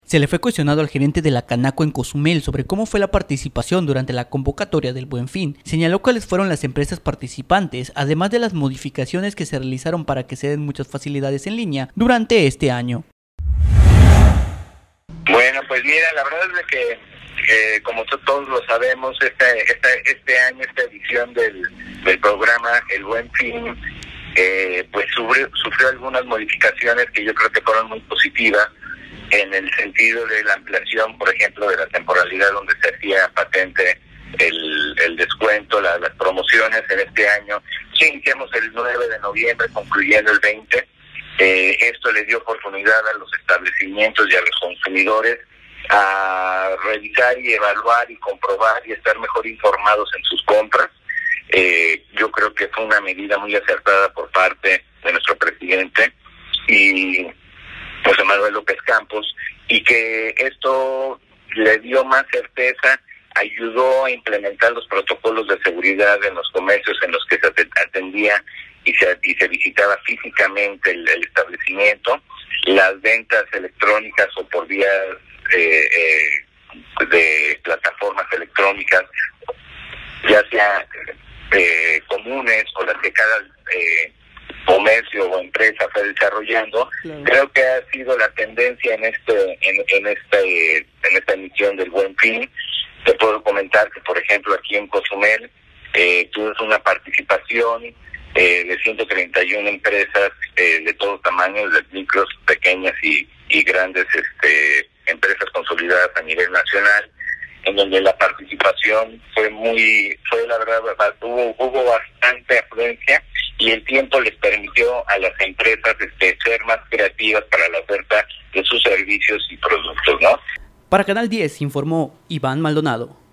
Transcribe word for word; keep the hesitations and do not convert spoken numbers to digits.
Se le fue cuestionado al gerente de la Canaco en Cozumel sobre cómo fue la participación durante la convocatoria del Buen Fin. Señaló cuáles fueron las empresas participantes, además de las modificaciones que se realizaron para que se den muchas facilidades en línea durante este año. Bueno, pues mira, la verdad es que, eh, como todos lo sabemos, este, este, este año, esta edición del, del programa El Buen Fin, eh, pues sufrió, sufrió algunas modificaciones que yo creo que fueron muy positivas, en el sentido de la ampliación, por ejemplo, de la temporalidad donde se hacía patente el, el descuento, la, las promociones en este año. Sí, iniciamos el nueve de noviembre, concluyendo el veinte. Eh, esto le dio oportunidad a los establecimientos y a los consumidores a revisar y evaluar y comprobar y estar mejor informados en sus compras. Eh, yo creo que fue una medida muy acertada por parte de nuestro presidente y José Manuel López Campos, y que esto le dio más certeza, ayudó a implementar los protocolos de seguridad en los comercios en los que se atendía y se, y se visitaba físicamente el, el establecimiento, las ventas electrónicas o por vías eh, eh, de plataformas electrónicas, ya sea eh, comunes o las que cada eh, comercio o empresa fue desarrollando. Claro. Creo que ha sido la tendencia en este en, en este en esta emisión del Buen Fin. Te puedo comentar que, por ejemplo, aquí en Cozumel eh, tuvimos una participación eh, de ciento treinta y una empresas eh, de todo tamaño, de micros, pequeñas y, y grandes este, empresas consolidadas a nivel nacional, en donde la participación fue muy, fue la verdad, hubo, hubo bastante afluencia y el tiempo les permitió a las empresas este, ser más creativas para la oferta de sus servicios y productos, ¿no? Para Canal diez informó Iván Maldonado.